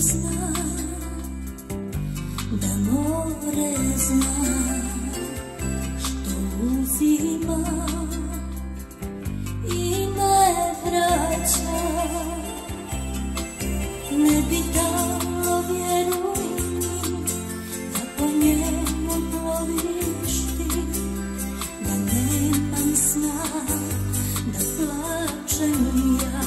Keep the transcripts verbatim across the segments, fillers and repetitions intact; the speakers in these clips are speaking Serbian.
zna, da more zna što uzima i ne vraća. Ne bi dalo, vjeruj mi, da po njemu ploviš ti, da nemam sna, da plačem ja.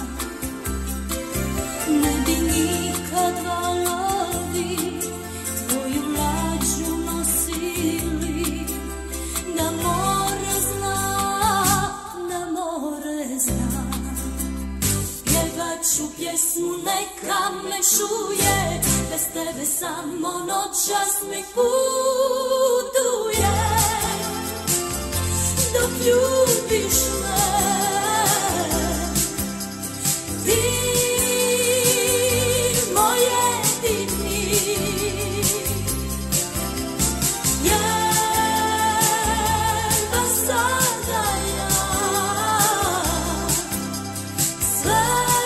Ne bi nikad valovi tvoju lađu nosili, da more zna, da more zna. Pjevat ću pjesmu, neka me čuje, bez tebe samo noćas mi putuje. Dok ljubiš me, ti moj jedini, jedva sada ja sve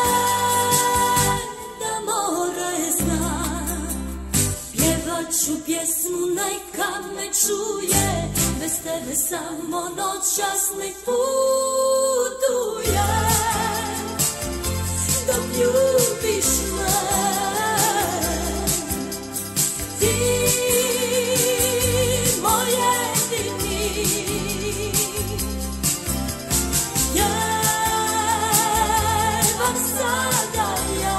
da more zna. Pjevat ću pjesmu, neka me čuje, bez tebe samo noćas mi putuje. Dok ljubiš me, ti moj jedini, jedva sada ja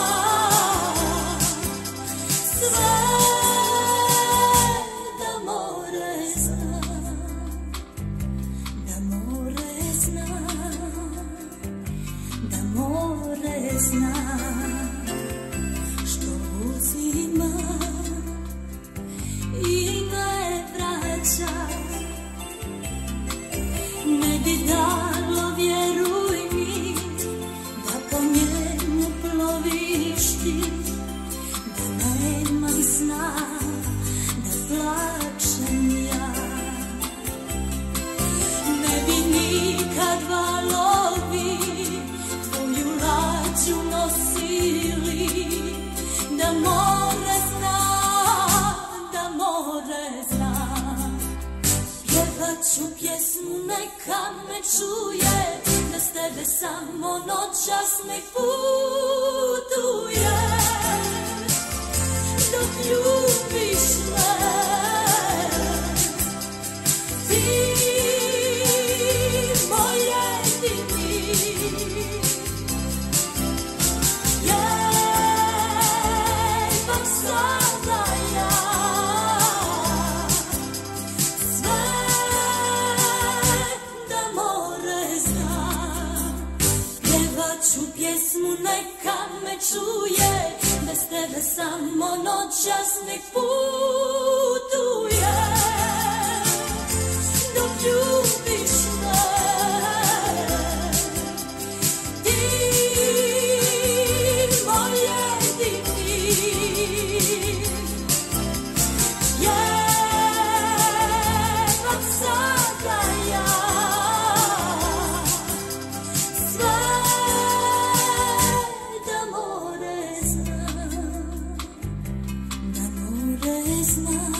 sve da more zna, da more zna, da more zna što uzima i ne vraća. Ne bi dalo, vjeruj mi, da po njemu ploviš ti, da nemam sna, da plačem ja. Ne bi nikad valovi tvoju lađu nosili, da more zna, da more zna. Pjevat ću pjesmu, neka me čuje, bez tebe samo noćas mi putuje. Dok ljubiš me, ti moj jedini, jedva sada ja sve da more zna. Pjevat ću pjesmu, neka me čuje, bez tebe samo noćas mi putuje. Dok ljubiš me, ti moj jedini, jedva sada ja sve da more zna, da more zna.